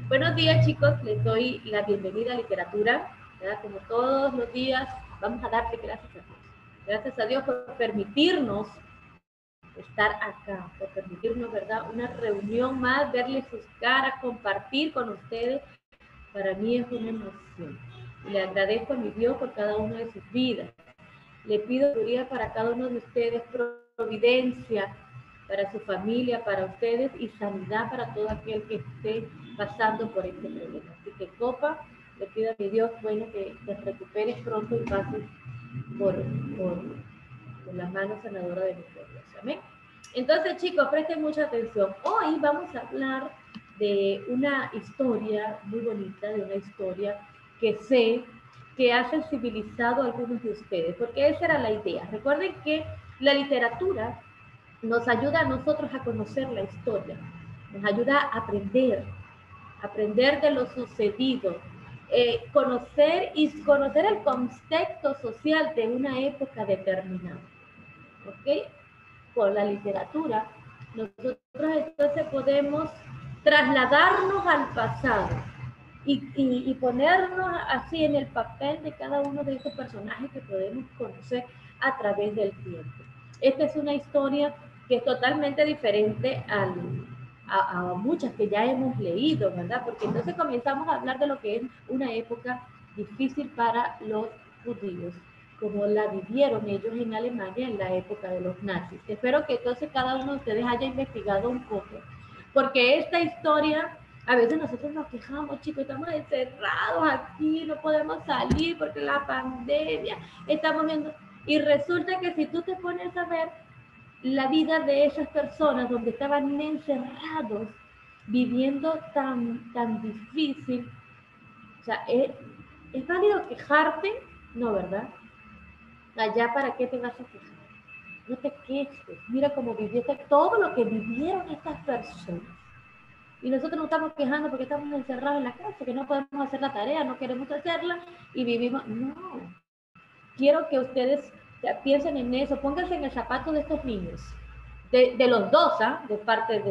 Buenos días, chicos. Les doy la bienvenida a literatura, ¿verdad? Como todos los días, vamos a darle gracias a Dios. Gracias a Dios por permitirnos estar acá, por permitirnos, ¿verdad? Una reunión más, verles sus caras, compartir con ustedes. Para mí es una emoción. Y le agradezco a mi Dios por cada una de sus vidas. Le pido sabiduría para cada uno de ustedes, providencia para su familia, para ustedes y sanidad para todo aquel que esté pasando por este problema. Así que, Copa, le pido a mi Dios, bueno, que te recuperes pronto y pases por las manos sanadoras de nuestro Dios. Amén. Entonces, chicos, presten mucha atención. Hoy vamos a hablar de una historia muy bonita, de una historia que sé que ha sensibilizado a algunos de ustedes, porque esa era la idea. Recuerden que la literatura nos ayuda a nosotros a conocer la historia, nos ayuda a aprender de lo sucedido, conocer el contexto social de una época determinada. ¿Ok? Con la literatura, nosotros entonces podemos trasladarnos al pasado y ponernos así en el papel de cada uno de estos personajes que podemos conocer a través del tiempo. Esta es una historia que es totalmente diferente a muchas que ya hemos leído, ¿verdad? Porque entonces comenzamos a hablar de lo que es una época difícil para los judíos, como la vivieron ellos en Alemania en la época de los nazis. Espero que entonces cada uno de ustedes haya investigado un poco, porque esta historia, a veces nosotros nos quejamos, chicos, estamos encerrados aquí, no podemos salir porque la pandemia, estamos viendo, y resulta que si tú te pones a ver la vida de esas personas donde estaban encerrados, viviendo tan difícil, o sea, ¿es válido quejarte? No, ¿verdad? Allá, ¿para qué te vas a quejar? No te quejes. Mira cómo viviste todo lo que vivieron estas personas. Y nosotros nos estamos quejando porque estamos encerrados en la casa, que no podemos hacer la tarea, no queremos hacerla y vivimos. No. Quiero que ustedes piensen en eso, pónganse en el zapato de estos niños, de los dos, ¿ah? De parte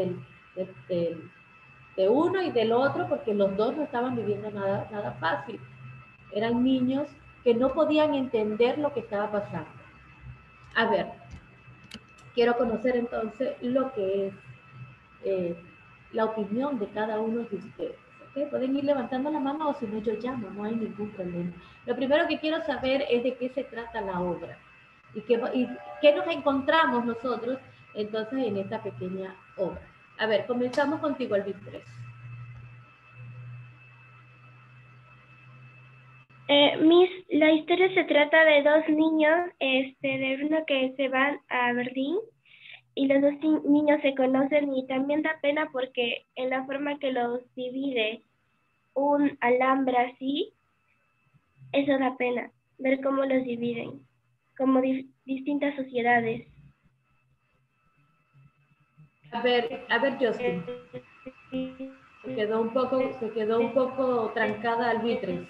de uno y del otro, porque los dos no estaban viviendo nada fácil. Eran niños que no podían entender lo que estaba pasando. A ver, quiero conocer entonces lo que es la opinión de cada uno de ustedes. ¿Okay? Pueden ir levantando la mano o si no yo llamo, no hay ningún problema. Lo primero que quiero saber es de qué se trata la obra y qué nos encontramos nosotros entonces en esta pequeña obra. A ver, comenzamos contigo, Albitres. La historia se trata de dos niños, de uno que se van a Berlín y los dos niños se conocen y también da pena porque en la forma que los divide un alambre así, eso da pena, ver cómo los dividen, como distintas sociedades. A ver, Justin. Se quedó un poco trancada Albitres.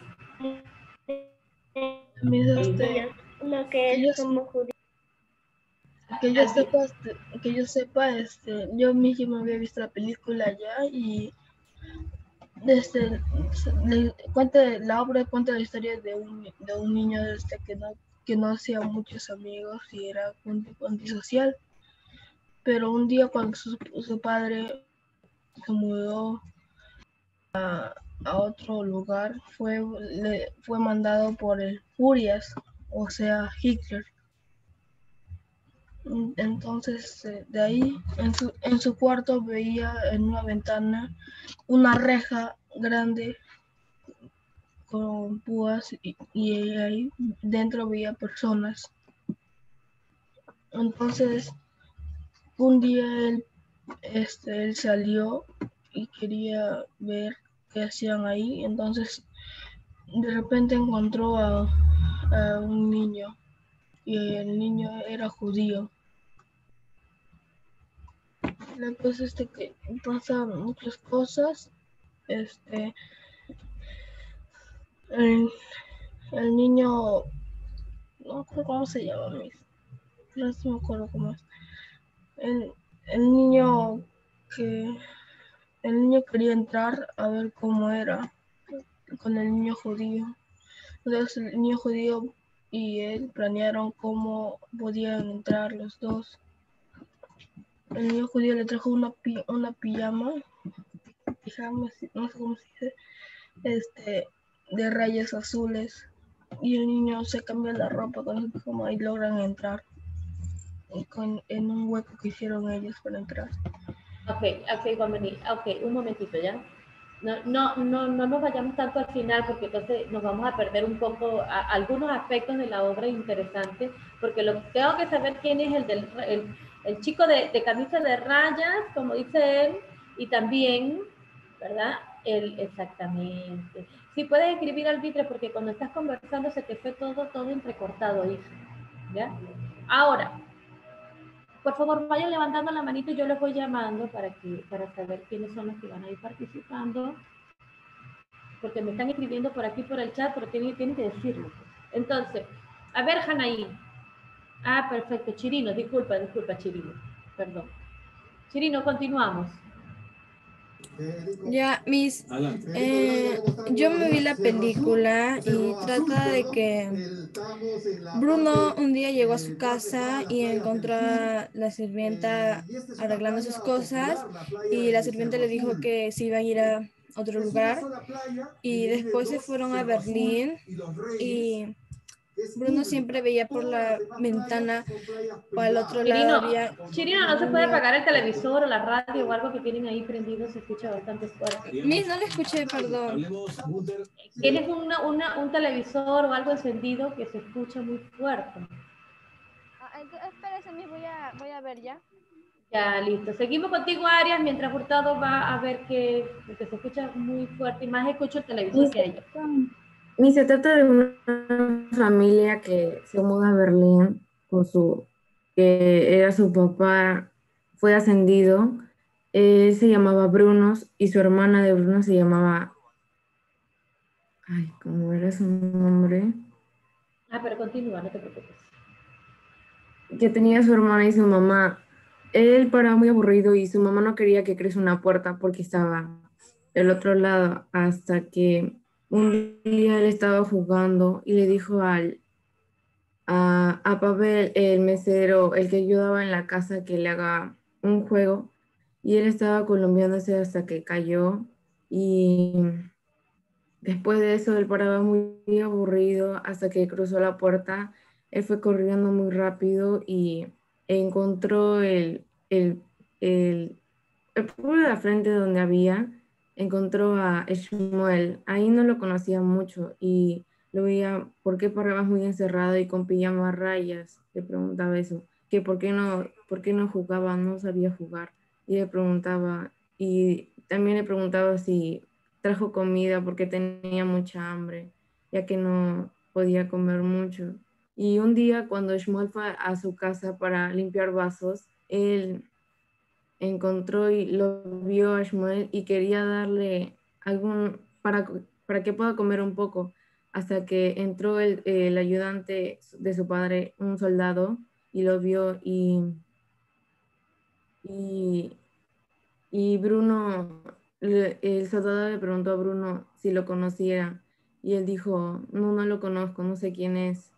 Uno que es como judío. Que yo sepa, yo mismo había visto la película ya y la obra cuenta la historia de un niño que no hacía muchos amigos y era un tipo antisocial. Pero un día cuando su padre se mudó a otro lugar, fue mandado por el Furias, o sea, Hitler. Entonces, de ahí, en su cuarto veía en una ventana una reja grande con púas y ahí dentro veía personas. Entonces, un día él salió y quería ver qué hacían ahí. Entonces, de repente encontró a un niño y el niño era judío. La cosa es que pasan muchas cosas. El niño, no sé cómo se llama, no me acuerdo cómo es. El niño que El niño quería entrar a ver cómo era con el niño judío. Entonces el niño judío y él planearon cómo podían entrar los dos. El niño judío le trajo una pijama, no sé cómo se dice, de rayas azules. Y el niño se cambia la ropa con su pijama y logran entrar en un hueco que hicieron ellos para entrar. Ok, Juan Beni, ok, un momentito ya. No nos vayamos tanto al final porque entonces nos vamos a perder un poco algunos aspectos de la obra interesantes, porque tengo que saber quién es el chico de camisa de rayas, como dice él, y también, ¿verdad? Exactamente. Si puedes escribir al vitre porque cuando estás conversando se te fue todo entrecortado, hijo. ¿Ya? Ahora, por favor, vayan levantando la manito y yo les voy llamando para saber quiénes son los que van a ir participando, porque me están escribiendo por aquí por el chat, pero tienen que decirlo. Entonces, a ver, Janaí. Ah, perfecto. Chirino, disculpa, Chirino. Perdón. Chirino, continuamos. Ya, yo me vi la película y trata de que Bruno un día llegó a su casa y encontró a la sirvienta arreglando sus cosas y la sirvienta le dijo que se iba a ir a otro lugar y después se fueron a Berlín y Bruno siempre veía por la ventana o al otro lado había... Chirino, no se puede apagar el televisor o la radio o algo que tienen ahí prendido, se escucha bastante fuerte. No le escuché, perdón. Tienes un televisor o algo encendido que se escucha muy fuerte. Espérese, voy a ver ya. Ya, listo. Seguimos contigo, Arias, mientras Hurtado va a ver que se escucha muy fuerte y más escucho el televisor que ella. Se trata de una familia que se muda a Berlín que era su papá, fue ascendido. Él se llamaba Bruno y su hermana de Bruno se llamaba, ¿cómo era su nombre? Pero continúa, no te preocupes. Que tenía su hermana y su mamá. Él paraba muy aburrido y su mamá no quería que creciera una puerta porque estaba del otro lado, hasta que un día él estaba jugando y le dijo a Pavel, el mesero, el que ayudaba en la casa, que le haga un juego, y él estaba columpiándose hasta que cayó, y después de eso él paraba muy aburrido hasta que cruzó la puerta. Él fue corriendo muy rápido y encontró el pueblo de la frente donde encontró a Shmuel. Ahí no lo conocía mucho y lo veía, ¿por qué parabas muy encerrado y con pijama a rayas? Le preguntaba eso, que por qué no jugaba, no sabía jugar. Y le preguntaba, y también le preguntaba si trajo comida porque tenía mucha hambre, ya que no podía comer mucho. Y un día cuando Shmuel fue a su casa para limpiar vasos, él encontró y lo vio a Shmuel y quería darle algún para que pueda comer un poco, hasta que entró el ayudante de su padre, un soldado, y lo vio y, y Bruno, el soldado le preguntó a Bruno si lo conociera y él dijo, no lo conozco, no sé quién es.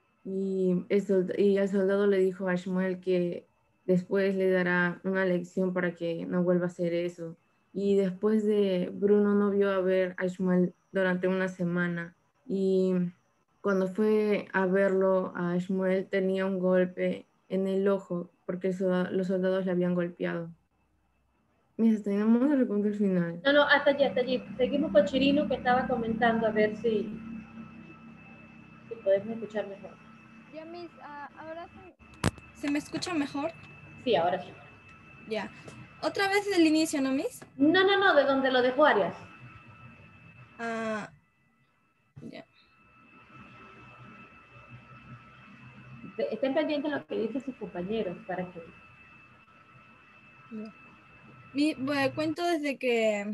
Y el soldado le dijo a Shmuel que después le dará una lección para que no vuelva a hacer eso. Y después de Bruno no vio a ver a Shmuel durante una semana. Y cuando fue a verlo, a Shmuel tenía un golpe en el ojo porque los soldados le habían golpeado. Mira, tenemos el punto final. No, hasta allí. Seguimos con Chirino que estaba comentando a ver si podés escuchar mejor. Ya, ahora sí. ¿Se me escucha mejor? Sí, ahora sí. Ya. ¿Otra vez del inicio, no, Miss? No, de donde lo dejó Arias. Ya. Estén pendientes de lo que dicen sus compañeros para que... Bueno, cuento desde que...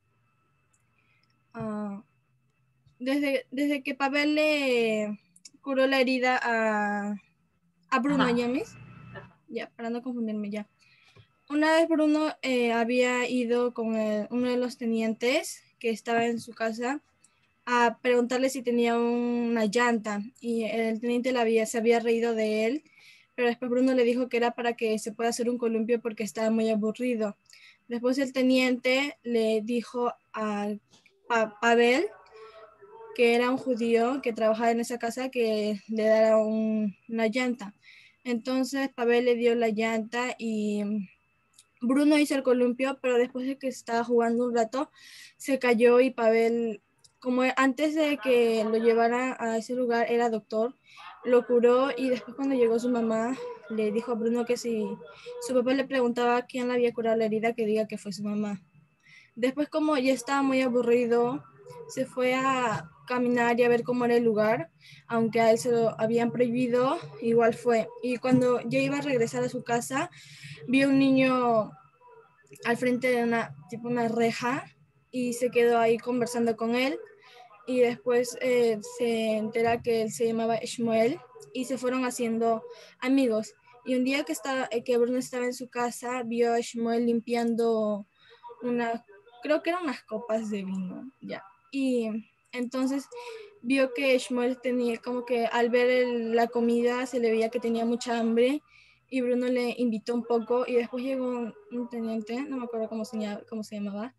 desde que Pavel le curó la herida a Bruno, ¿ya, Miss? Ya, para no confundirme ya. Una vez Bruno había ido con uno de los tenientes que estaba en su casa a preguntarle si tenía una llanta y el teniente se había reído de él, pero después Bruno le dijo que era para que se pueda hacer un columpio porque estaba muy aburrido. Después el teniente le dijo a Pavel, que era un judío que trabajaba en esa casa, que le diera una llanta. Entonces Pavel le dio la llanta y Bruno hizo el columpio, pero después de que estaba jugando un rato, se cayó y Pavel, como antes de que lo llevara a ese lugar, era doctor, lo curó y después cuando llegó su mamá, le dijo a Bruno que si su papá le preguntaba quién le había curado la herida, que diga que fue su mamá. Después, como ya estaba muy aburrido, se fue a caminar y a ver cómo era el lugar, aunque a él se lo habían prohibido, igual fue. Y cuando ya iba a regresar a su casa, vio un niño al frente de una reja y se quedó ahí conversando con él y después se entera que él se llamaba Shmuel y se fueron haciendo amigos. Y un día que Bruno estaba en su casa, vio a Shmuel limpiando creo que eran unas copas de vino, ya. Y entonces vio que Shmuel tenía como que al ver la comida se le veía que tenía mucha hambre y Bruno le invitó un poco y después llegó un teniente, no me acuerdo cómo se llamaba,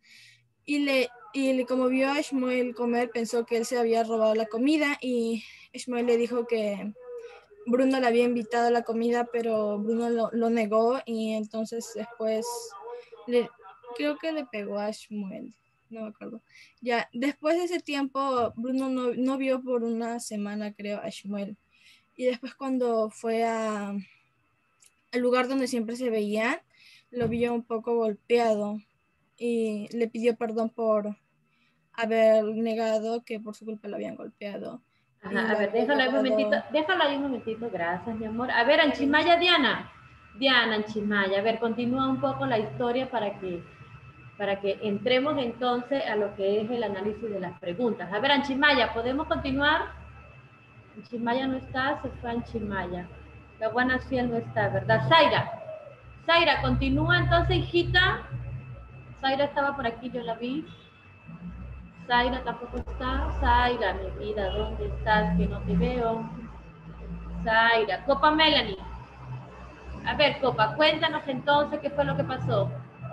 como vio a Shmuel comer, pensó que él se había robado la comida y Shmuel le dijo que Bruno le había invitado a la comida, pero Bruno lo negó y entonces después creo que le pegó a Shmuel, no me acuerdo. Ya, después de ese tiempo, Bruno no vio por una semana, creo, a Shmuel. Y después cuando fue al lugar donde siempre se veían, lo vio un poco golpeado y le pidió perdón por haber negado que por su culpa lo habían golpeado. Ajá, a ver, déjalo ahí un momentito, gracias, mi amor. A ver, Anchimaya, Diana Anchimaya, a ver, continúa un poco la historia para que entremos entonces a lo que es el análisis de las preguntas. A ver, Anchimaya, ¿podemos continuar? Anchimaya no está, se fue Anchimaya. La buena Ciel no está, ¿verdad? Zaira, continúa entonces, hijita. Zaira estaba por aquí, yo la vi. Zaira tampoco está. Zaira, mi vida, ¿dónde estás? Que no te veo. Zaira, Copa Melanie. A ver, Copa, cuéntanos entonces qué fue lo que pasó.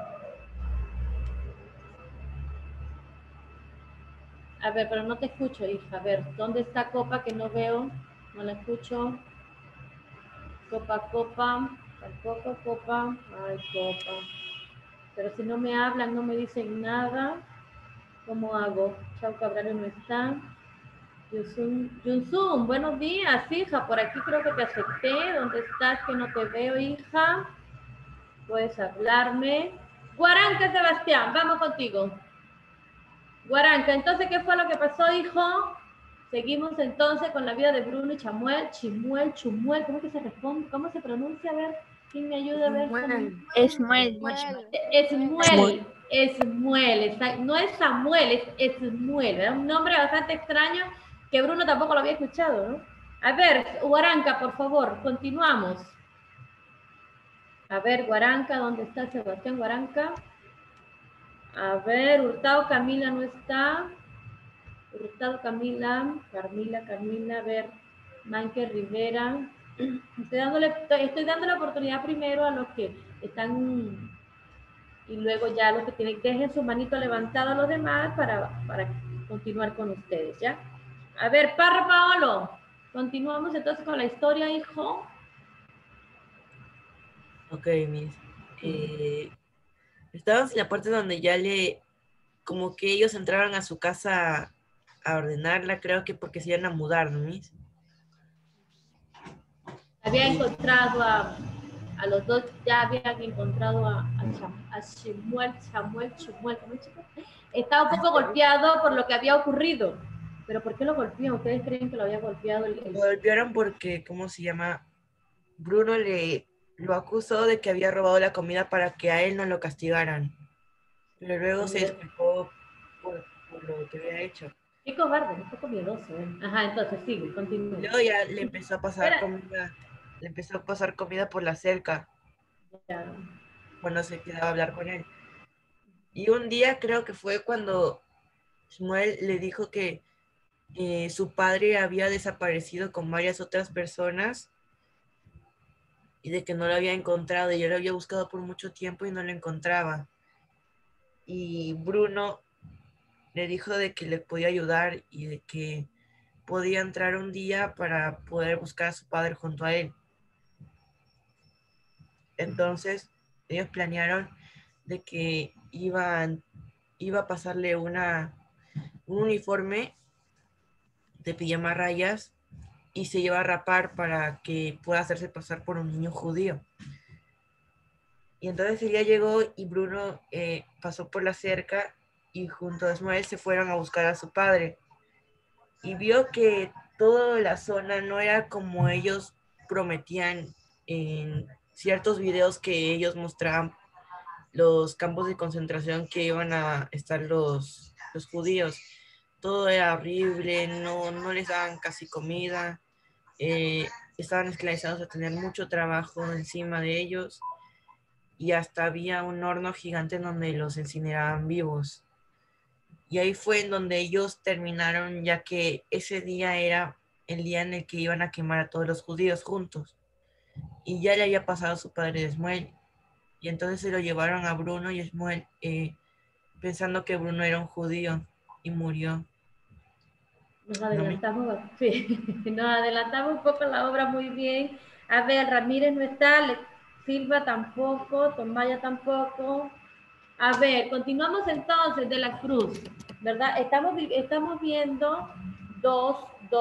A ver, pero no te escucho, hija. A ver, ¿dónde está Copa que no veo? No la escucho. Copa. Ay, Copa. Pero si no me hablan, no me dicen nada. ¿Cómo hago? Chau Cabral no está. Yunsun, buenos días, hija. Por aquí creo que te acepté. ¿Dónde estás? Que no te veo, hija. Puedes hablarme. Guaranca, Sebastián, vamos contigo. Guaranca, entonces, ¿qué fue lo que pasó, hijo? Seguimos entonces con la vida de Bruno y Chumuel, ¿cómo que se responde? ¿Cómo se pronuncia? A ver, ¿quién me ayuda a ver? Esmuel. Esmuel, no es Samuel, es Esmuel, ¿verdad? Un nombre bastante extraño que Bruno tampoco lo había escuchado, ¿no? A ver, Guaranca, por favor, continuamos. A ver, Guaranca, ¿dónde está Sebastián Guaranca? A ver, Hurtado Camila no está. Hurtado Camila, a ver, Manque Rivera. Estoy dando la oportunidad primero a los que están y luego ya los que tienen, dejen su manito levantada a los demás para continuar con ustedes, ¿ya? A ver, Parra Paolo, continuamos entonces con la historia, hijo. Ok, Miss. Estábamos en la parte donde como que ellos entraron a su casa a ordenarla, creo que porque se iban a mudar, ¿no, Miss? Había encontrado a los dos, ya habían encontrado a Samuel, ¿cómo es, chico? Estaba un poco golpeado por lo que había ocurrido. ¿Pero por qué lo golpeó? ¿Ustedes creen que lo había golpeado? Lo golpearon porque, ¿cómo se llama? Bruno lo acusó de que había robado la comida para que a él no lo castigaran. Pero luego se disculpó por lo que había hecho. Qué cobarde, un poco miedoso, ¿eh? Ajá, entonces sigue, continúa. Luego ya le empezó a pasar comida. Le empezó a pasar comida por la cerca. Ya. cuando se quedaba a hablar con él. Y un día creo que fue cuando Shmuel le dijo que su padre había desaparecido con varias otras personas y de que no lo había encontrado, y yo lo había buscado por mucho tiempo y no lo encontraba. Y Bruno le dijo de que le podía ayudar y de que podía entrar un día para poder buscar a su padre junto a él. Entonces ellos planearon de que iba a pasarle un uniforme de pijama rayas y se iba a rapar para que pueda hacerse pasar por un niño judío. Y entonces ella llegó y Bruno pasó por la cerca y junto a Ismael se fueron a buscar a su padre. Y vio que toda la zona no era como ellos prometían en ciertos videos que ellos mostraban, los campos de concentración que iban a estar los judíos. Todo era horrible, no les daban casi comida, estaban esclavizados a tener mucho trabajo encima de ellos y hasta había un horno gigante en donde los incineraban vivos. Y ahí fue en donde ellos terminaron, ya que ese día era el día en el que iban a quemar a todos los judíos juntos. Y ya le había pasado a su padre Shmuel. Y entonces se lo llevaron a Bruno y Shmuel, pensando que Bruno era un judío, y murió. Nos adelantamos, sí, nos adelantamos un poco la obra, muy bien. A ver, Ramírez no está, Silva tampoco, Tomaya tampoco. A ver, continuamos entonces de la Cruz, ¿verdad? Estamos viendo dos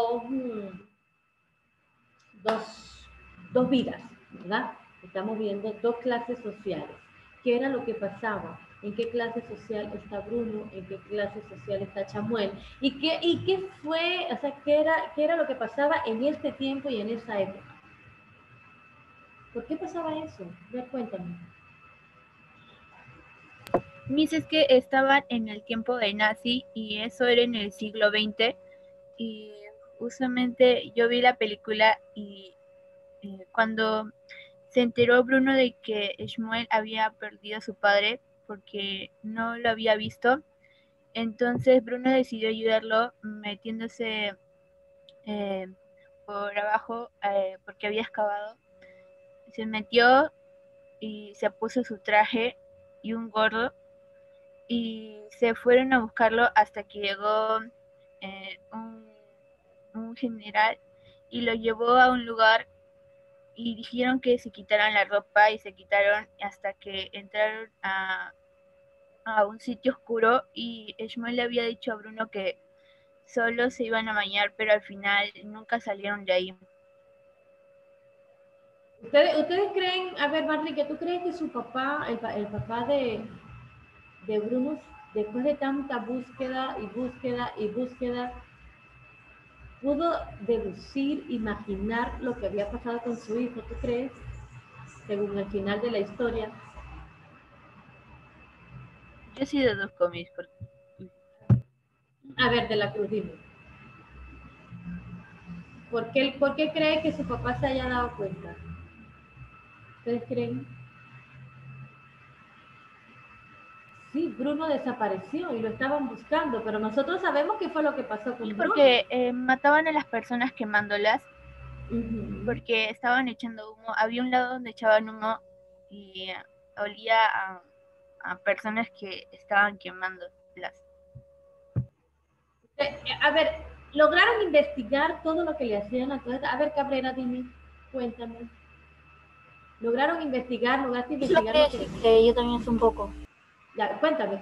vidas, ¿verdad? Estamos viendo dos clases sociales. ¿Qué era lo que pasaba? ¿En qué clase social está Bruno? ¿En qué clase social está Chamuel? ¿Y qué fue, o sea, qué era lo que pasaba en este tiempo y en esa época? ¿Por qué pasaba eso? A ver, cuéntame. Mis, es que estaban en el tiempo de nazi y eso era en el siglo XX, y justamente yo vi la película y cuando se enteró Bruno de que Shmuel había perdido a su padre porque no lo había visto, entonces Bruno decidió ayudarlo metiéndose por abajo porque había excavado. Se metió y se puso su traje y un gorro y se fueron a buscarlo hasta que llegó un general y lo llevó a un lugar y dijeron que se quitaran la ropa y se quitaron hasta que entraron a un sitio oscuro y Shmuel le había dicho a Bruno que solo se iban a bañar, pero al final nunca salieron de ahí. ¿Ustedes creen, a ver, Marley, ¿tú crees que su papá, el papá de Bruno, después de tanta búsqueda y búsqueda y búsqueda, pudo deducir, imaginar lo que había pasado con su hijo? ¿Tú crees? Según el final de la historia. Yo sí deduzco mis. A ver, de la Cruz, dime. ¿Por qué cree que su papá se haya dado cuenta? ¿Ustedes creen? Sí, Bruno desapareció y lo estaban buscando, pero nosotros sabemos qué fue lo que pasó con Bruno. Porque mataban a las personas quemándolas, porque estaban echando humo. Había un lado donde echaban humo y olía a personas que estaban quemándolas. A ver, ¿lograron investigar todo lo que le hacían a todas? A ver, Cabrera, dime, cuéntame. ¿Lograste investigar lo que yo también sé un poco. Ya, cuéntame.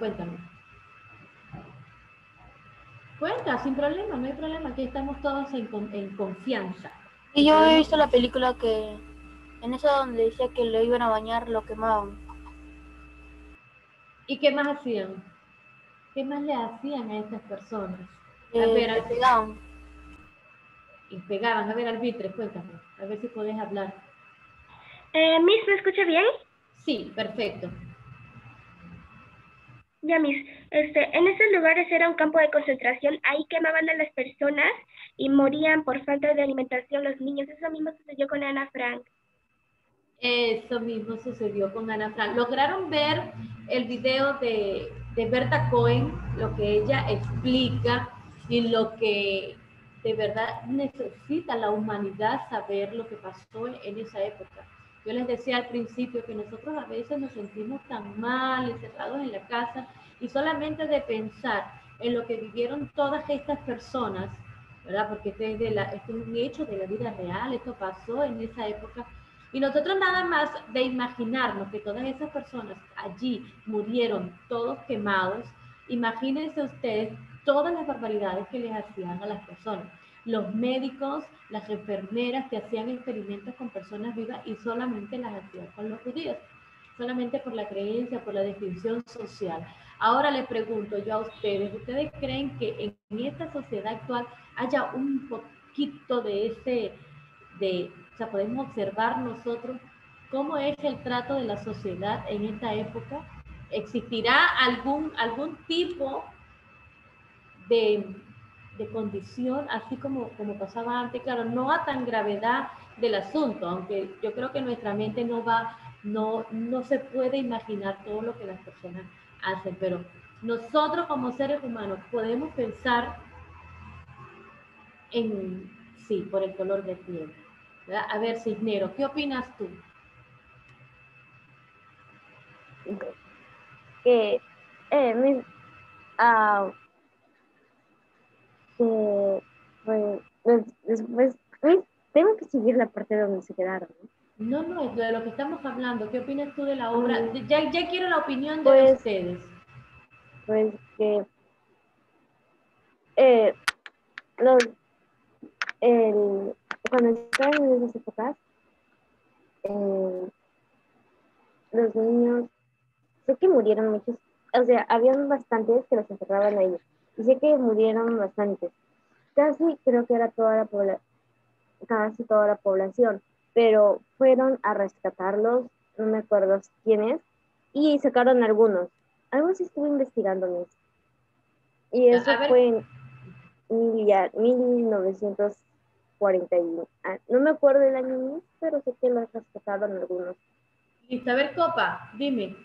Cuenta, sin problema, no hay problema, aquí estamos todos en confianza. Y yo he visto la película que en esa donde decía que lo iban a bañar, lo quemaban. ¿Y qué más hacían? ¿Qué más le hacían a estas personas? Le pegaban. Y pegaban. A ver, Albitre, cuéntame, a ver si podés hablar. Miss, ¿me escucha bien? Sí, perfecto. Ya, Miss, en esos lugares era un campo de concentración, ahí quemaban a las personas y morían por falta de alimentación los niños. Eso mismo sucedió con Ana Frank. Eso mismo sucedió con Ana Frank. ¿Lograron ver el video de Berta Cohen, lo que ella explica y lo que de verdad necesita la humanidad saber lo que pasó en esa época? Yo les decía al principio que nosotros a veces nos sentimos tan mal, encerrados en la casa, y solamente de pensar en lo que vivieron todas estas personas, ¿verdad? Porque este es un hecho de la vida real, esto pasó en esa época. Y nosotros nada más de imaginarnos que todas esas personas allí murieron todos quemados, imagínense ustedes todas las barbaridades que les hacían a las personas. Los médicos, las enfermeras que hacían experimentos con personas vivas y solamente las hacían con los judíos, solamente por la creencia, por la descripción social. Ahora les pregunto yo a ustedes, ¿ustedes creen que en esta sociedad actual haya un poquito de o sea, podemos observar nosotros cómo es el trato de la sociedad en esta época? ¿Existirá algún tipo de, de condición, así como pasaba antes? Claro, no a tan gravedad del asunto, aunque yo creo que nuestra mente no se puede imaginar todo lo que las personas hacen, pero nosotros como seres humanos podemos pensar en, sí, por el color de piel, ¿verdad? A ver, Cisneros, ¿qué opinas tú? Que mis, ah, que pues, después tengo que seguir la parte donde se quedaron, ¿no? No, es de lo que estamos hablando. ¿Qué opinas tú de la obra? Ya quiero la opinión de Pues, ustedes. Pues que los, cuando estaban en esas épocas, los niños, sé que murieron muchos, o sea, habían bastantes que los encerraban ahí, y sé que murieron bastantes. Casi creo que era casi toda la población, pero fueron a rescatarlos, no me acuerdo quiénes, y sacaron algunos. Algo así estuve investigando, Miss. Y eso fue en 1941. No me acuerdo el año, Miss, pero sé que los rescataron algunos. Listo, a ver, Copa, dime.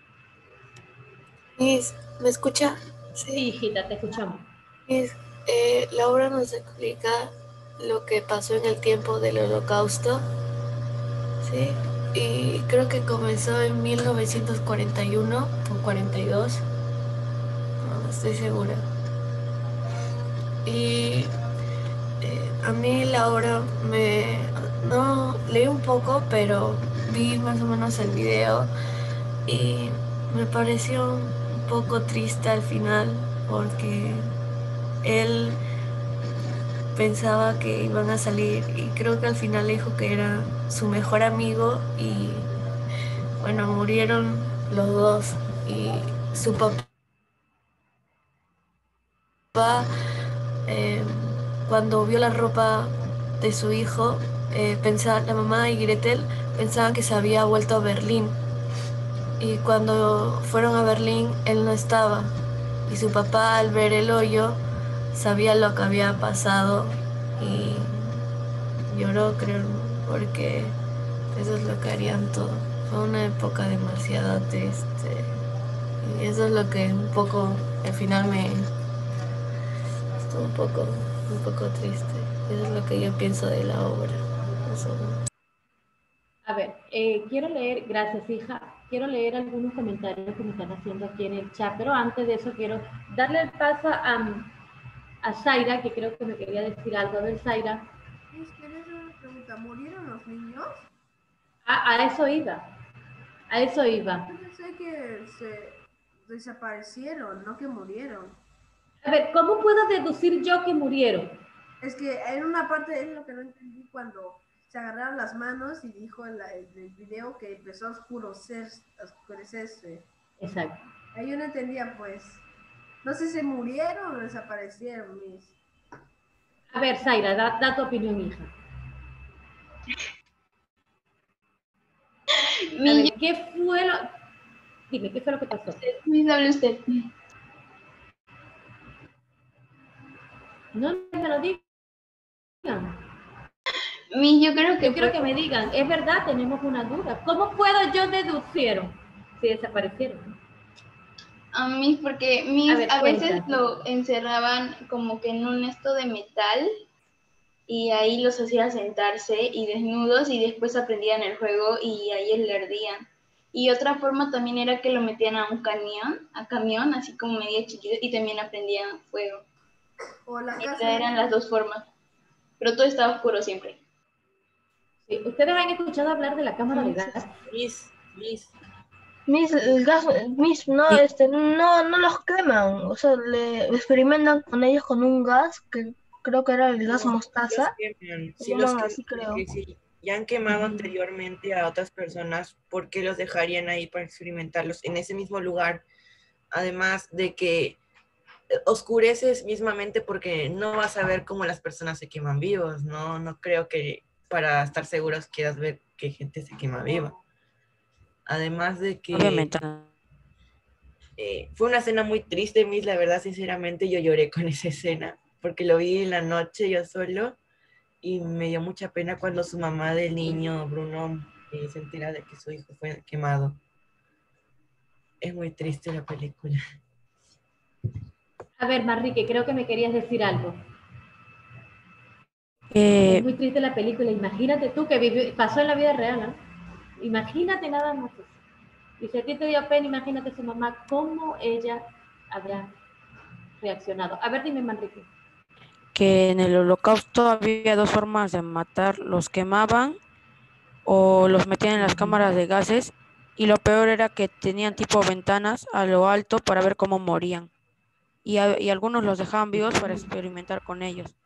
Miss, ¿me escucha? Sí, hijita, te escuchamos. Miss, la obra nos explica lo que pasó en el tiempo del Holocausto, ¿sí? Y creo que comenzó en 1941 o 42, no estoy segura. Y a mí la obra no leí un poco, pero vi más o menos el video y me pareció un poco triste al final, porque él pensaba que iban a salir y creo que al final dijo que era su mejor amigo y bueno, murieron los dos. Y su papá, cuando vio la ropa de su hijo, la mamá y Gretel pensaban que se había vuelto a Berlín, y cuando fueron a Berlín él no estaba, y su papá, al ver el hoyo, sabía lo que había pasado y lloró, creo, porque eso es lo que harían todos. Fue una época demasiado triste y eso es lo que un poco al final me estuvo un poco triste. Eso es lo que yo pienso de la obra. Eso. A ver, quiero leer, gracias hija, quiero leer algunos comentarios que me están haciendo aquí en el chat, pero antes de eso quiero darle el paso a Zaira, que creo que me quería decir algo. A ver, Zaira. ¿Quieres hacer una pregunta? ¿Murieron los niños? A eso iba. A eso iba. Yo pensé que se desaparecieron, no que murieron. A ver, ¿cómo puedo deducir yo que murieron? Es que en una parte es lo que no entendí cuando se agarraron las manos y dijo en el video que empezó a oscurecerse. Exacto. Ahí yo no entendía, pues. No sé si murieron o desaparecieron, Miss. A ver, Zaira, da tu opinión, hija. A ver, ¿qué fue lo...? Dime, ¿qué fue lo que pasó? Miss, hable usted. No me lo digan. Yo creo que Yo quiero que me digan, es verdad, tenemos una duda. ¿Cómo puedo yo deducieron si desaparecieron? A mí, porque a veces lo encerraban como que en un esto de metal y ahí los hacía sentarse y desnudos y después aprendían el juego y ahí le ardían. Y otra forma también era que lo metían a un camión, así como medio chiquito, y también aprendían fuego. Esas eran las dos formas. Pero todo estaba oscuro siempre. Sí, ¿ustedes han escuchado hablar de la cámara de gas? El gas, no los queman, o sea, le experimentan con ellos con un gas que creo que era el gas mostaza. Sí, así creo. Si ya han quemado anteriormente a otras personas, ¿por qué los dejarían ahí para experimentarlos en ese mismo lugar? Además de que oscureces mismamente porque no vas a ver cómo las personas se queman vivos, ¿no? No creo que para estar seguros quieras ver que gente se quema viva. Además de que Obviamente. Fue una escena muy triste, Miss, la verdad, sinceramente yo lloré con esa escena, porque lo vi en la noche yo solo, y me dio mucha pena cuando su mamá del niño, Bruno, se entera de que su hijo fue quemado. Es muy triste la película. A ver, Manrique, creo que me querías decir algo. Es muy triste la película, imagínate tú que pasó en la vida real, ¿no? Imagínate nada más eso. Y si a ti te dio pena, imagínate su mamá, cómo ella habría reaccionado. A ver, dime, Manrique. Que en el Holocausto había dos formas de matar: los quemaban o los metían en las cámaras de gases, y lo peor era que tenían tipo ventanas a lo alto para ver cómo morían, y algunos los dejaban vivos para experimentar con ellos.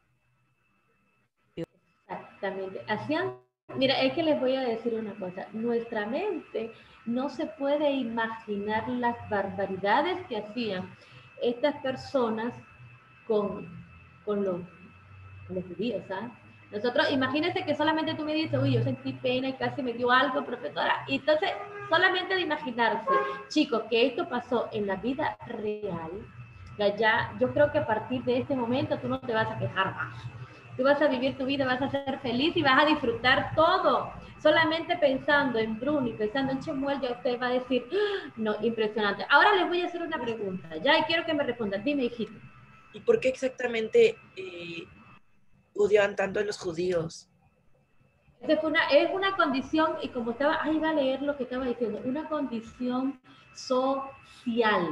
Exactamente. Mira, es que les voy a decir una cosa, nuestra mente no se puede imaginar las barbaridades que hacían estas personas con los judíos, ¿sabes? Nosotros, imagínense que solamente tú me dices, uy, yo sentí pena y casi me dio algo, profesora. Y entonces, solamente de imaginarse, chicos, que esto pasó en la vida real, ya, yo creo que a partir de este momento tú no te vas a quejar más. Tú vas a vivir tu vida, vas a ser feliz y vas a disfrutar todo. Solamente pensando en Bruno y pensando en Chemuel, ya usted va a decir, no, impresionante. Ahora les voy a hacer una pregunta, ya, y quiero que me respondan. Dime, hijito. ¿Y por qué exactamente odiaban tanto a los judíos? Es una condición, y como estaba, ahí va a leer lo que estaba diciendo, una condición social,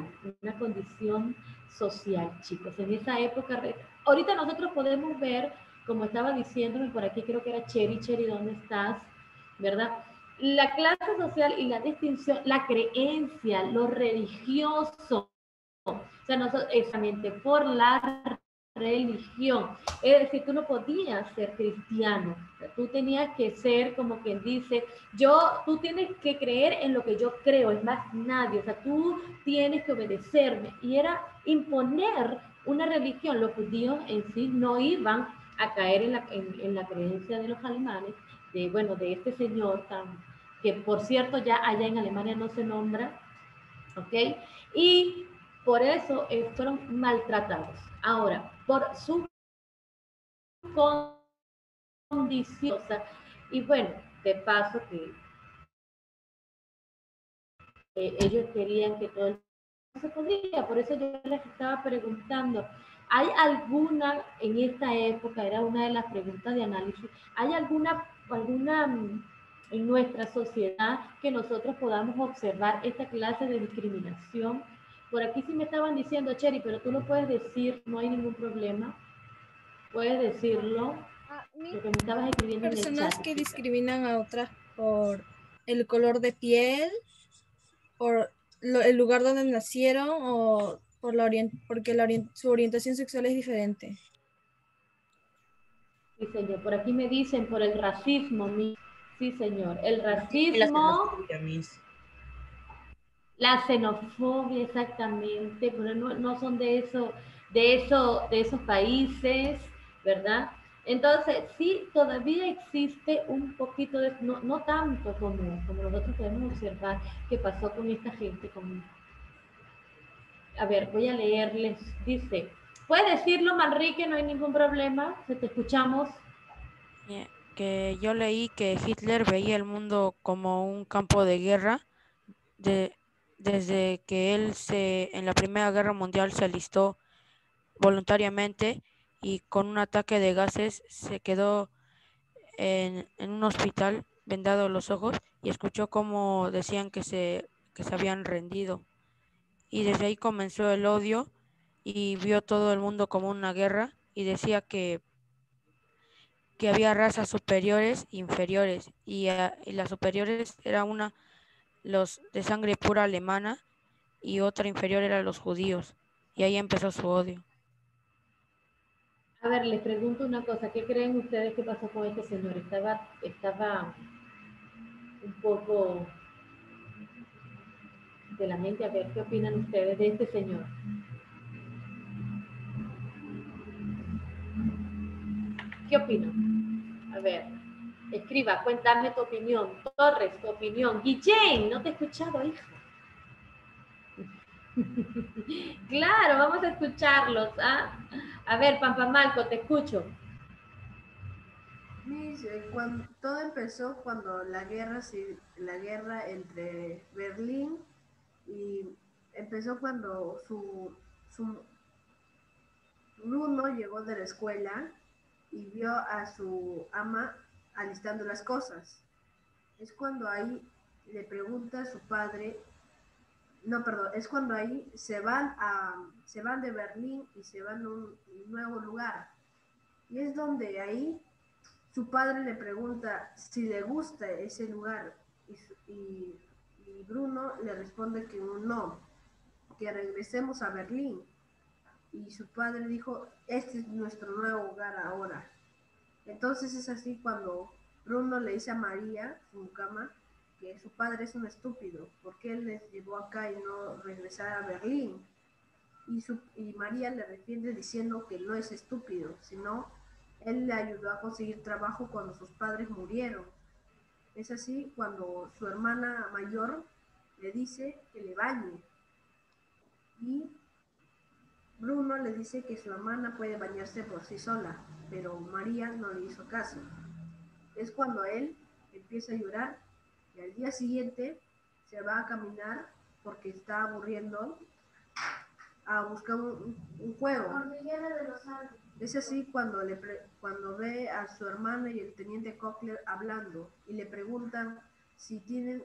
chicos. En esa época, ahorita nosotros podemos ver, como estaba diciéndome por aquí, creo que era Cheri, ¿dónde estás? ¿Verdad? La clase social y la distinción, la creencia, lo religioso, o sea, nosotros, exactamente por la religión. Es decir, tú no podías ser cristiano. O sea, tú tenías que ser como quien dice, tú tienes que creer en lo que yo creo, es más nadie. O sea, tú tienes que obedecerme. Y era imponer una religión. Los judíos en sí no iban a caer en la creencia de los alemanes, de este señor que por cierto ya allá en Alemania no se nombra, ¿ok? Y por eso fueron maltratados. Ahora, por su condición, y bueno, de paso que ellos querían que todo el mundo se podía, por eso yo les estaba preguntando, ¿hay alguna, en esta época, era una de las preguntas de análisis, ¿hay alguna en nuestra sociedad que nosotros podamos observar esta clase de discriminación? Por aquí sí me estaban diciendo, Cheri, pero tú lo puedes decir, no hay ningún problema. Puedes decirlo. Lo que me estabas escribiendo en el chat. Personas que discriminan a otras por el color de piel, por el lugar donde nacieron o por porque su orientación sexual es diferente. Sí, señor. Por aquí me dicen por el racismo. Sí, señor. El racismo. La xenofobia, exactamente, pero no son de esos países, ¿verdad? Entonces, sí, todavía existe un poquito de, no tanto como nosotros podemos observar que pasó con esta gente. A ver, voy a leerles, dice, ¿puedes decirlo, Manrique? No hay ningún problema, te escuchamos. que yo leí que Hitler veía el mundo como un campo de guerra desde que en la Primera Guerra Mundial se alistó voluntariamente y con un ataque de gases se quedó en un hospital vendado los ojos y escuchó cómo decían que se habían rendido. Y desde ahí comenzó el odio y vio todo el mundo como una guerra y decía que había razas superiores e inferiores y las superiores era los de sangre pura alemana y otra inferior eran los judíos y ahí empezó su odio. A ver, les pregunto una cosa, ¿qué creen ustedes que pasó con este señor? Estaba un poco de la mente, a ver, ¿qué opinan ustedes de este señor? ¿Qué opinan? A ver, escriba, cuéntame tu opinión. Torres, tu opinión. Guillén, no te he escuchado, hija. Claro, vamos a escucharlos. ¿Ah? A ver, Pampamalco, te escucho. Todo empezó cuando la guerra entre Berlín y empezó cuando su Bruno llegó de la escuela y vio a su ama alistando las cosas. Es cuando ahí le pregunta a su padre, no, perdón, es cuando ahí se van de Berlín y se van a un nuevo lugar. Y es donde ahí su padre le pregunta si le gusta ese lugar y Bruno le responde que no, que regresemos a Berlín. Y su padre dijo, este es nuestro nuevo hogar ahora. Entonces es así cuando Bruno le dice a María, su mucama, que su padre es un estúpido, porque él les llevó acá y no regresar a Berlín. Y María le defiende diciendo que no es estúpido, sino él le ayudó a conseguir trabajo cuando sus padres murieron. Es así cuando su hermana mayor le dice que le bañe. Y Bruno le dice que su hermana puede bañarse por sí sola, pero María no le hizo caso. Es cuando él empieza a llorar y al día siguiente se va a caminar porque está aburriendo a buscar un juego. Es así cuando ve a su hermana y el teniente Cochler hablando y le preguntan si tienen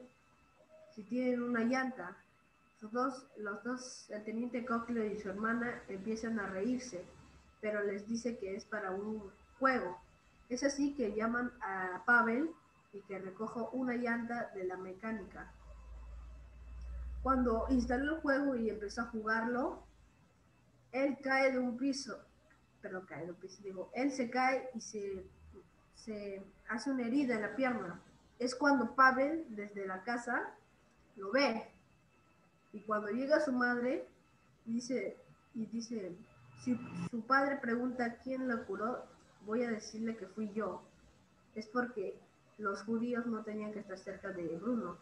una llanta. Los dos, el teniente Cochler y su hermana, empiezan a reírse, pero les dice que es para un juego. Es así que llaman a Pavel y que recoja una llanta de la mecánica. Cuando instaló el juego y empezó a jugarlo, él cae de un piso, él se cae y se hace una herida en la pierna. Es cuando Pavel, desde la casa, lo ve. Y cuando llega su madre, dice, si su padre pregunta quién lo curó, voy a decirle que fui yo. Es porque los judíos no tenían que estar cerca de Bruno.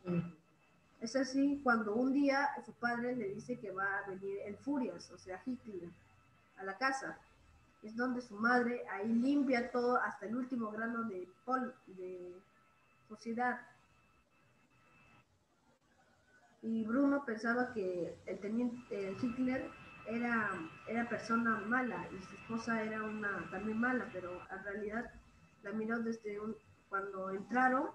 Es así cuando un día su padre le dice que va a venir el Furias, o sea, Hitler, a la casa. Es donde su madre ahí limpia todo hasta el último grano de suciedad. Y Bruno pensaba que el teniente Hitler era persona mala y su esposa era también mala, pero en realidad la miró cuando entraron,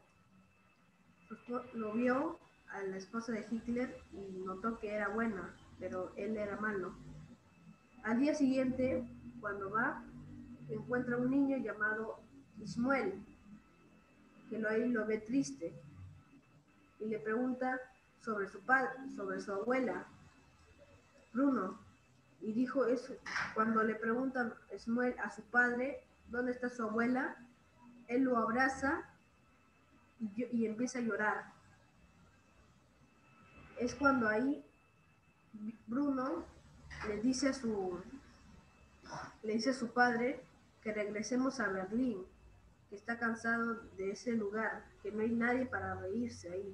lo vio a la esposa de Hitler y notó que era buena, pero él era malo. Al día siguiente, cuando va, encuentra un niño llamado Ismael, que ahí lo ve triste y le pregunta sobre su padre, sobre su abuela, Bruno, y dijo eso. Cuando le preguntan Ismael a su padre dónde está su abuela, él lo abraza y empieza a llorar. Es cuando ahí Bruno le dice a su padre que regresemos a Berlín, que está cansado de ese lugar, que no hay nadie para reírse ahí.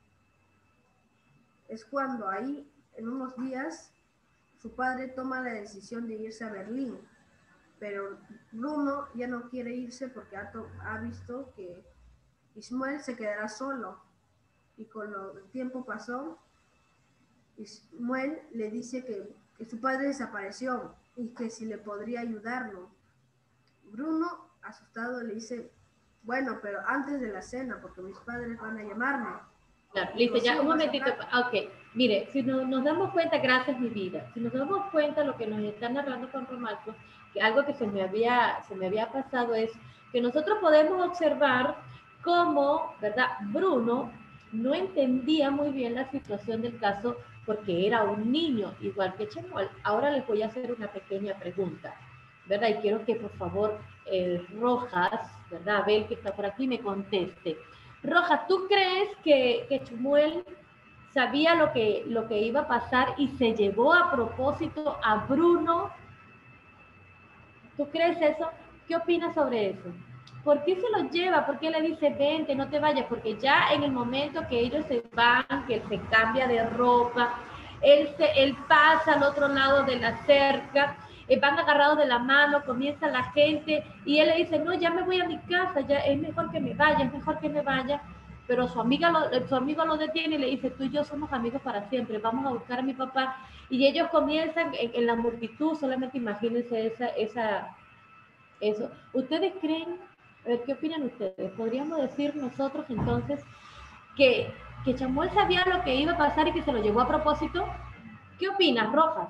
Es cuando ahí, en unos días, su padre toma la decisión de irse a Berlín, pero Bruno ya no quiere irse porque ha visto que Ismael se quedará solo. Y con el tiempo pasó, Ismael le dice que su padre desapareció y que si le podría ayudarlo. Bruno, asustado, le dice, bueno, pero antes de la cena, porque mis padres van a llamarme. Claro, listo, ya un momentito. Ok, mire, si nos damos cuenta, gracias mi vida, si nos damos cuenta lo que nos está narrando Juan Romalco, que algo que se me había pasado es que nosotros podemos observar cómo, ¿verdad? Bruno no entendía muy bien la situación del caso porque era un niño, igual que Chemuel. Ahora les voy a hacer una pequeña pregunta, ¿verdad? Y quiero que por favor Rojas, ¿verdad? Abel, que está por aquí, me conteste. Rojas, ¿tú crees que Chemuel sabía lo que iba a pasar y se llevó a propósito a Bruno? ¿Tú crees eso? ¿Qué opinas sobre eso? ¿Por qué se lo lleva? ¿Por qué le dice, vente, no te vayas? Porque ya en el momento que ellos se van, que él se cambia de ropa, él pasa al otro lado de la cerca, van agarrados de la mano, comienza la gente, y él le dice, no, ya me voy a mi casa, ya es mejor que me vaya, es mejor que me vaya. Pero su amigo lo detiene y le dice, tú y yo somos amigos para siempre, vamos a buscar a mi papá. Y ellos comienzan en la multitud, solamente imagínense eso. ¿Ustedes creen, a ver, qué opinan ustedes? ¿Podríamos decir nosotros entonces que Chemuel sabía lo que iba a pasar y que se lo llevó a propósito? ¿Qué opinas, Rojas?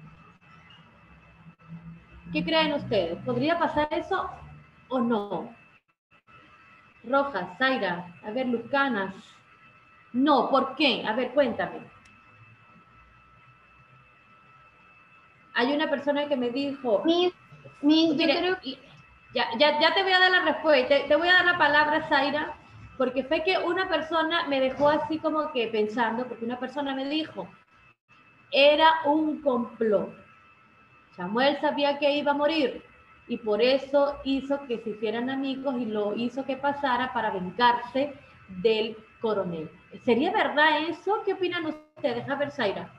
¿Qué creen ustedes? ¿Podría pasar eso o no? Rojas, Zaira, a ver, Lucanas. No, ¿por qué? A ver, cuéntame. Hay una persona que me dijo... Mire, yo creo... Ya te voy a dar la respuesta, te voy a dar la palabra, Zaira, porque fue que una persona me dejó así como que pensando, porque una persona me dijo, era un complot. Samuel sabía que iba a morir y por eso hizo que se hicieran amigos y lo hizo que pasara para vengarse del coronel. ¿Sería verdad eso? ¿Qué opinan ustedes? A ver, Zaira.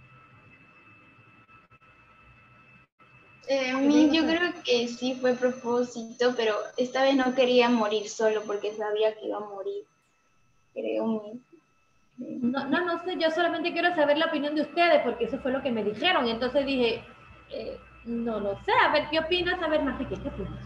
Yo creo que sí fue propósito, pero esta vez no quería morir solo porque sabía que iba a morir. Creo. No sé, yo solamente quiero saber la opinión de ustedes porque eso fue lo que me dijeron. Entonces dije, no lo sé, a ver qué opinas, a ver, Marfique, ¿qué opinas?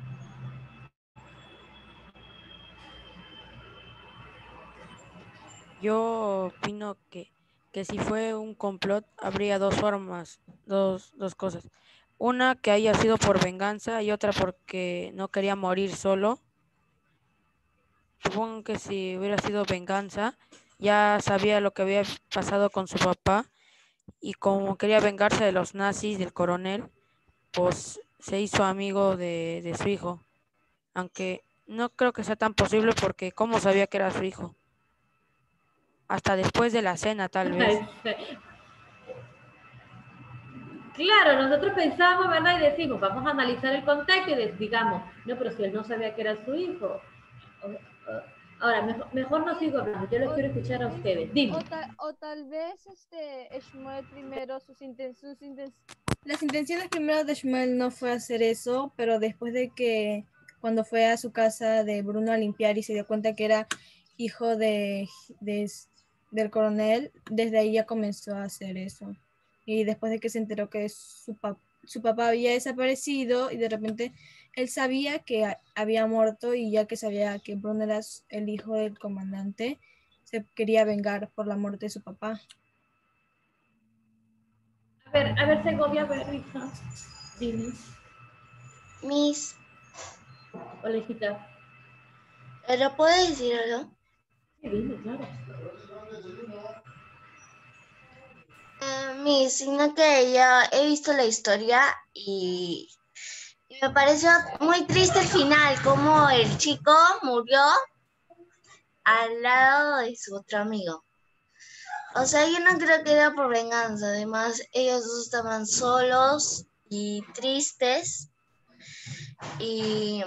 Yo opino que si fue un complot, habría dos formas, dos cosas. Una que haya sido por venganza y otra porque no quería morir solo. Supongo que si hubiera sido venganza, ya sabía lo que había pasado con su papá y como quería vengarse de los nazis, del coronel, pues se hizo amigo de su hijo. Aunque no creo que sea tan posible porque ¿cómo sabía que era su hijo? Hasta después de la cena, tal vez. Claro, nosotros pensamos, ¿verdad? Y decimos, vamos a analizar el contexto y digamos, no, pero si él no sabía que era su hijo. Ahora, mejor no sigo hablando, yo les quiero escuchar a ustedes. Dime. O tal vez Shmuel primero Las intenciones primero de Shmuel no fue hacer eso, pero después de que cuando fue a su casa de Bruno a limpiar y se dio cuenta que era hijo del coronel, desde ahí ya comenzó a hacer eso. Y después de que se enteró que su papá había desaparecido y de repente él sabía que había muerto y ya que sabía que Bruno era el hijo del comandante, se quería vengar por la muerte de su papá. A ver, Segovia, a ver, hija. Dime. Miss. Hola, hijita. ¿Pero puedes decir algo? Sí, dime, claro. Miss, sino que ya he visto la historia y me pareció muy triste el final, como el chico murió al lado de su otro amigo. O sea, yo no creo que era por venganza. Además, ellos dos estaban solos y tristes. Y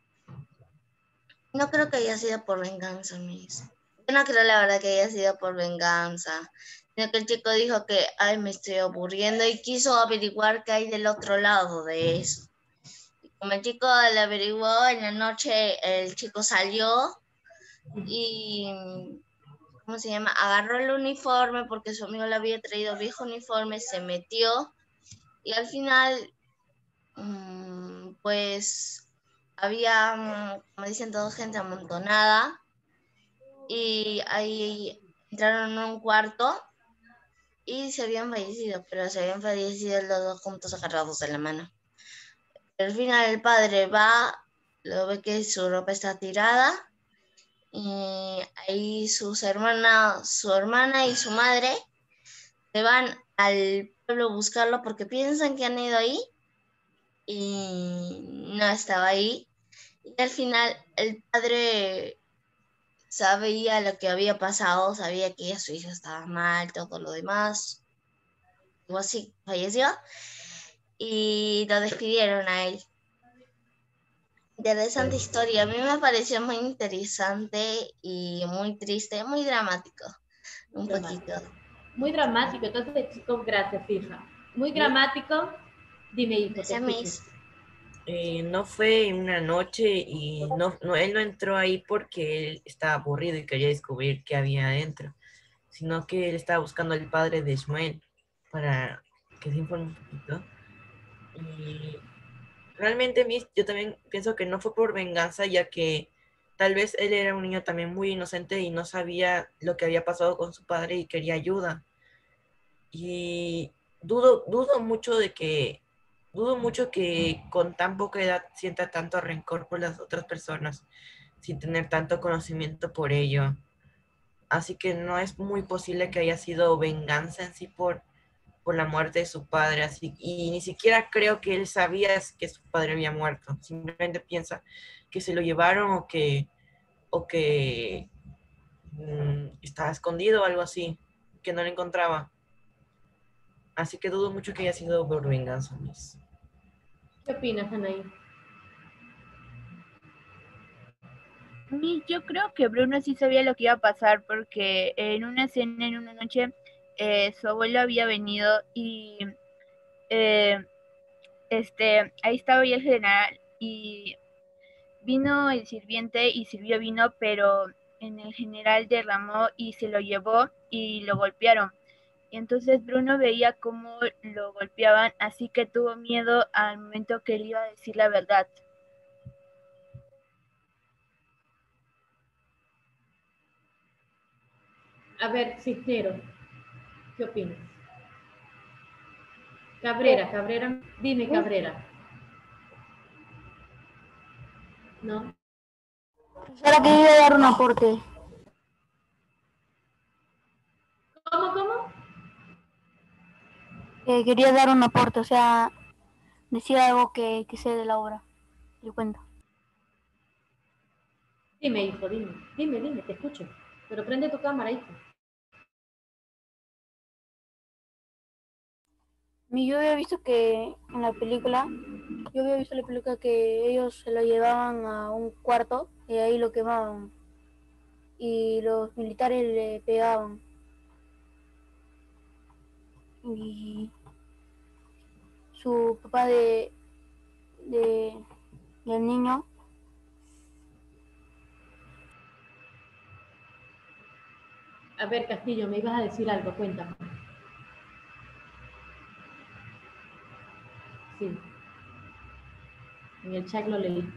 no creo que haya sido por venganza, Miss. Yo no creo la verdad que haya sido por venganza. Sino que el chico dijo que, ay, me estoy aburriendo y quiso averiguar qué hay del otro lado de eso. como el chico le averiguó, en la noche el chico salió y, ¿cómo se llama? Agarró el uniforme porque su amigo le había traído viejo uniforme, se metió y al final, pues, había, como dicen todos, gente amontonada y ahí entraron en un cuarto y se habían fallecido, pero se habían fallecido los dos juntos agarrados de la mano. Al final el padre va, lo ve que su ropa está tirada y ahí su hermana y su madre se van al pueblo a buscarlo porque piensan que han ido ahí y no estaba ahí. Y al final el padre sabía lo que había pasado, sabía que su hija estaba mal, todo lo demás. O así, falleció y lo despidieron a él. Interesante historia, a mí me pareció muy interesante y muy triste, muy dramático, un poquito. Muy dramático, entonces chicos, gracias, hija. Muy dramático. Dime, hijo, te escucho. No fue en una noche y él no entró ahí porque él estaba aburrido y quería descubrir qué había adentro, sino que él estaba buscando al padre de Shmuel para que se informe un poquito. Y realmente yo también pienso que no fue por venganza, ya que tal vez él era un niño también muy inocente y no sabía lo que había pasado con su padre y quería ayuda. Y dudo mucho que con tan poca edad sienta tanto rencor por las otras personas, sin tener tanto conocimiento por ello. Así que no es muy posible que haya sido venganza en sí por la muerte de su padre, y ni siquiera creo que él sabía que su padre había muerto, simplemente piensa que se lo llevaron o que estaba escondido o algo así, que no lo encontraba. Así que dudo mucho que haya sido por venganza, Miss. ¿Qué opinas, Anaí? Yo creo que Bruno sí sabía lo que iba a pasar porque en una cena, en una noche, su abuelo había venido y ahí estaba ya el general y vino el sirviente y sirvió vino, pero en el general derramó y se lo llevó y lo golpearon. Y entonces Bruno veía cómo lo golpeaban, así que tuvo miedo al momento que él iba a decir la verdad. A ver, Cisnero, ¿qué opinas? Cabrera, dime, Cabrera. ¿No? Ahora quería dar un aporte. ¿Cómo? Quería dar un aporte, o sea, decir algo que sé de la obra. Yo cuento. Dime, hijo, dime, te escucho. Pero prende tu cámara, hijo. Yo había visto que en la película, que ellos se lo llevaban a un cuarto y ahí lo quemaban. Y los militares le pegaban. Y su papá del niño A ver, Castillo, me ibas a decir algo, cuéntame. Sí. En el chat lo leí.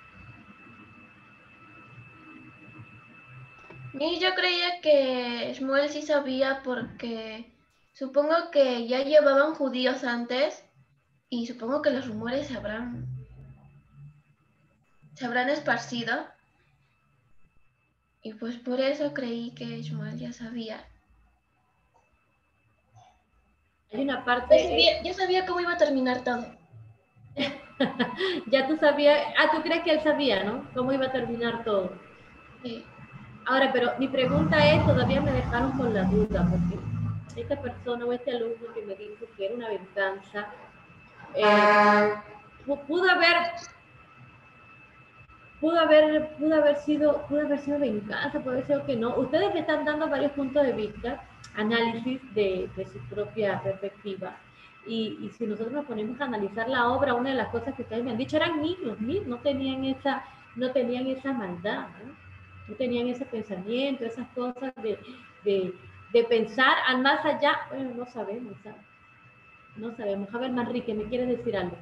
Yo creía que Shmuel sí sabía porque supongo que ya llevaban judíos antes y supongo que los rumores se habrán esparcido y pues por eso creí que Shmuel ya sabía. Hay una parte... Ya sabía cómo iba a terminar todo. Ya tú sabías... tú crees que él sabía, ¿no? Cómo iba a terminar todo. Sí. Ahora, pero mi pregunta es, todavía me dejaron con la duda, porque esta persona o este alumno que me dijo que era una venganza, pudo haber sido venganza, puede ser que no. Ustedes me están dando varios puntos de vista, análisis de su propia perspectiva. Y si nosotros nos ponemos a analizar la obra, una de las cosas que ustedes me han dicho eran niños, no tenían esa maldad, no tenían ese pensamiento, esas cosas de pensar al más allá. Bueno, no sabemos, ¿sabes? No sabemos. A ver, Manrique, ¿me quieres decir algo?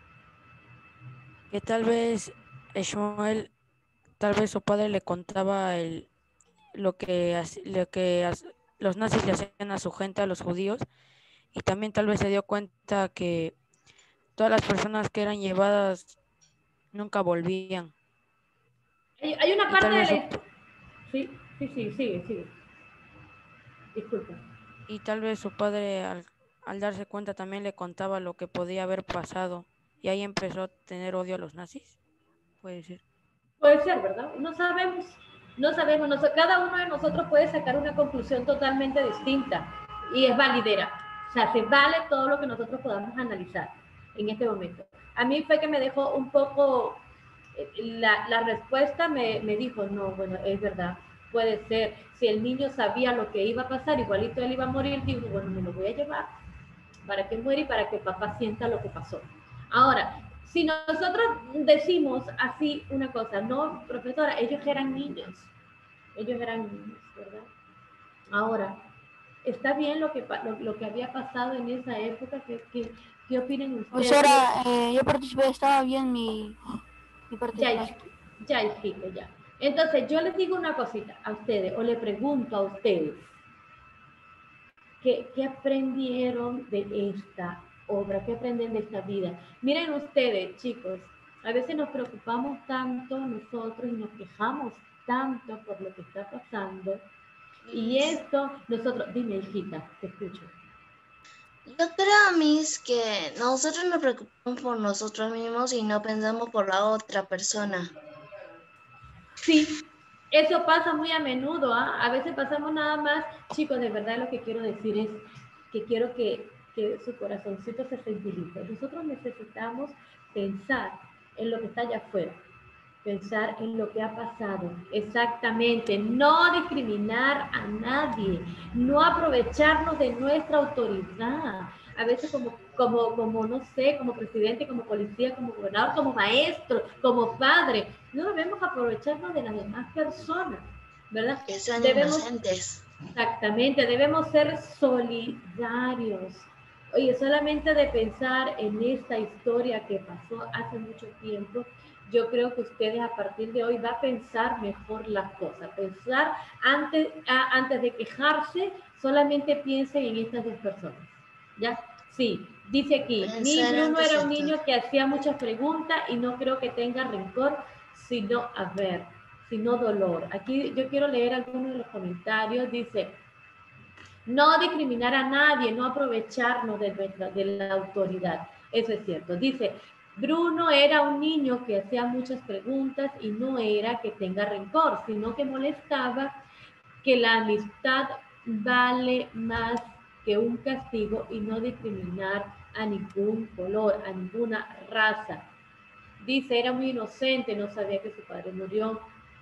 Que tal vez Shmuel, tal vez su padre le contaba lo que los nazis le hacían a su gente, a los judíos, y también tal vez se dio cuenta que todas las personas que eran llevadas nunca volvían. Hay una Y parte tal de vez la... Sí, sigue. Disculpa. Y tal vez su padre al darse cuenta también le contaba lo que podía haber pasado y ahí empezó a tener odio a los nazis. Puede ser. Puede ser, ¿verdad? No sabemos. Cada uno de nosotros puede sacar una conclusión totalmente distinta y es validera. O sea, se vale todo lo que nosotros podamos analizar en este momento. A mí fue que me dejó un poco, la respuesta me dijo, no, bueno, es verdad, puede ser. Si el niño sabía lo que iba a pasar, igualito él iba a morir, dijo, bueno, me lo voy a llevar para que muera y para que papá sienta lo que pasó. Ahora, si nosotros decimos así una cosa, no, profesora, ellos eran niños, ¿verdad? Ahora, ¿está bien lo que había pasado en esa época? ¿Qué opinan ustedes? Profesora, yo participé, estaba bien mi participación. Ya. Entonces, yo les digo una cosita a ustedes, o le pregunto a ustedes, ¿qué aprendieron de esta obra? ¿Qué aprenden de esta vida? Miren ustedes, chicos, a veces nos preocupamos tanto nosotros y nos quejamos tanto por lo que está pasando. Y esto, nosotros, dime, hijita, te escucho. Yo creo, Miss, que nosotros nos preocupamos por nosotros mismos y no pensamos por la otra persona. Sí, eso pasa muy a menudo, ¿ah? A veces pasamos nada más, chicos, de verdad lo que quiero decir es que quiero que su corazoncito se sensibilice. Nosotros necesitamos pensar en lo que está allá afuera, pensar en lo que ha pasado, exactamente, no discriminar a nadie, no aprovecharnos de nuestra autoridad. A veces como no sé, como presidente, como policía, como gobernador, como maestro, como padre, no debemos aprovecharnos de las demás personas, ¿verdad? Que sean inocentes. Exactamente, debemos ser solidarios. Oye, solamente de pensar en esta historia que pasó hace mucho tiempo, yo creo que ustedes a partir de hoy van a pensar mejor las cosas. Pensar antes de quejarse, solamente piensen en estas dos personas. ¿Ya? Sí, dice aquí, mi Bruno era un niño que hacía muchas preguntas y no creo que tenga rencor, sino dolor. Aquí yo quiero leer algunos de los comentarios. Dice, no discriminar a nadie, no aprovecharnos de la autoridad. Eso es cierto. Dice, Bruno era un niño que hacía muchas preguntas y no era que tenga rencor, sino que molestaba que la amistad vale más que un castigo y no discriminar a ningún color, a ninguna raza. Dice, era muy inocente, no sabía que su padre murió.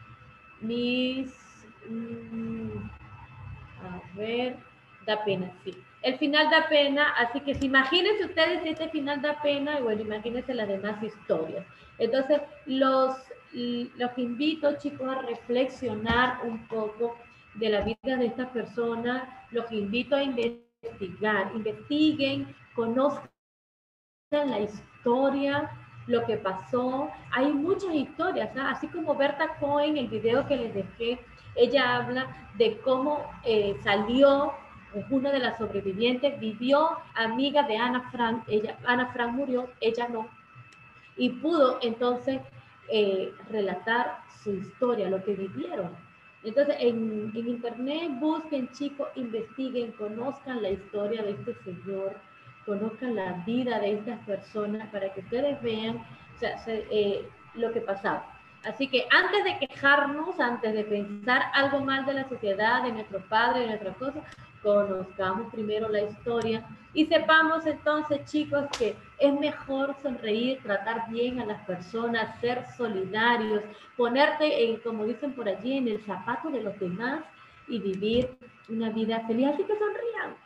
A ver, da pena, sí. El final da pena, así que imagínense ustedes si este final da pena, y bueno, imagínense las demás historias. Entonces, los invito, chicos, a reflexionar un poco de la vida de estas personas, los invito a investigar, investiguen, conozcan la historia, lo que pasó. Hay muchas historias, ¿no? Así como Berta Cohen, el video que les dejé, ella habla de cómo salió, una de las sobrevivientes, vivió amiga de Ana Frank. Ana Frank murió, ella no, y pudo entonces relatar su historia, lo que vivieron. Entonces, en internet busquen, chicos, investiguen, conozcan la historia de este señor, conozcan la vida de estas personas para que ustedes vean, o sea, lo que pasaba. Así que antes de quejarnos, antes de pensar algo mal de la sociedad, de nuestros padres, de nuestras cosas, conozcamos primero la historia y sepamos entonces, chicos, que es mejor sonreír, tratar bien a las personas, ser solidarios, ponerte, como dicen por allí, en el zapato de los demás y vivir una vida feliz. Así que sonrían.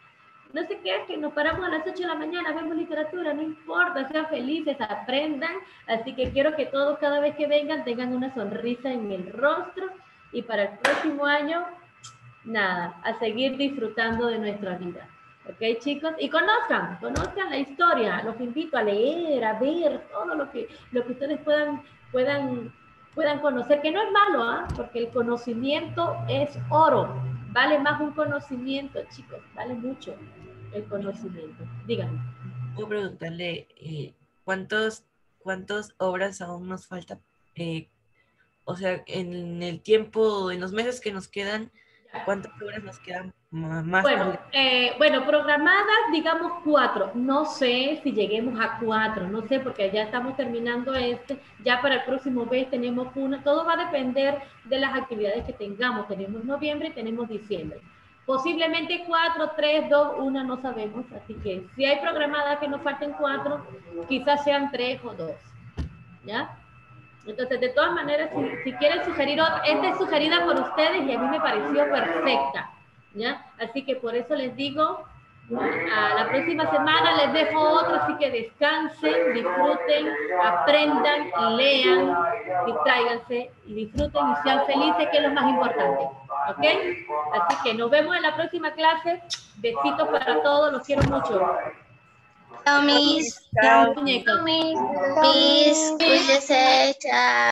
no sé qué, que nos paramos a las 8 de la mañana, vemos literatura, no importa, sean felices, aprendan. Así que quiero que todos, cada vez que vengan, tengan una sonrisa en el rostro. Y para el próximo año, nada, a seguir disfrutando de nuestra vida. ¿Ok, chicos? Y conozcan la historia. Los invito a leer, a ver todo lo que ustedes puedan conocer, que no es malo, ¿ah? Porque el conocimiento es oro. Vale más un conocimiento, chicos. Vale mucho el conocimiento. Díganme. Puedo preguntarle cuántas obras aún nos falta. O sea, en el tiempo, en los meses que nos quedan, ¿cuántas obras nos quedan más? Bueno, programadas, digamos 4. No sé si lleguemos a 4, no sé, porque ya estamos terminando ya para el próximo mes tenemos una. Todo va a depender de las actividades que tengamos. Tenemos noviembre y tenemos diciembre. Posiblemente 4, 3, 2, 1, no sabemos. Así que si hay programadas que nos falten 4, quizás sean 3 o 2. ¿Ya? Entonces, de todas maneras, si quieren sugerir otra, esta es sugerida por ustedes y a mí me pareció perfecta, ¿ya? Así que por eso les digo, a la próxima semana les dejo otra, así que descansen, disfruten, aprendan, lean, distráiganse y disfruten y sean felices, que es lo más importante, ¿ok? Así que nos vemos en la próxima clase. Besitos para todos, los quiero mucho. Chao, Miss. Chao, muñecos. Miss, cuídese, chao.